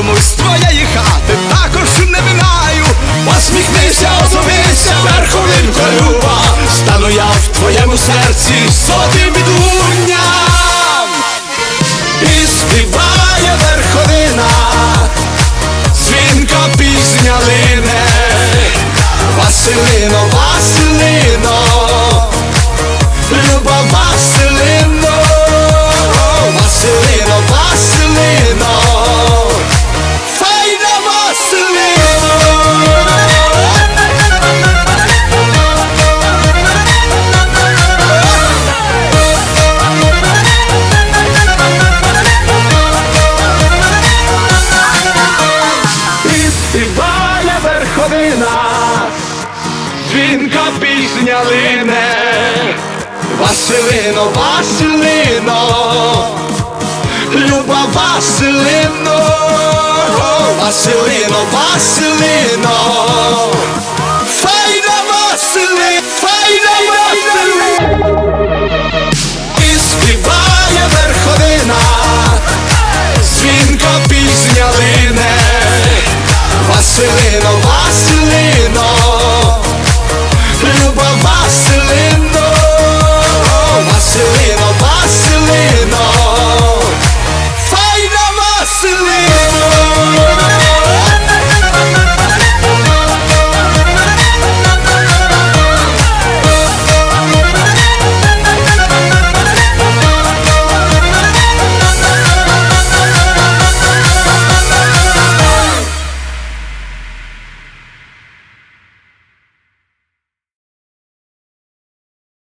комусь з твоєї хати також не минаю. Посміхнися, озовися, верховинко люба, стану я в твоєму серці золотим відлунням. І співає верховина, дзвінка пісня лине. Василино, Василино, люба Василино, Василино, Василино, файна Василино. І співає верховина, дзвінка пісня лине. Василино, Василино, люба Василино, Василино, Василино.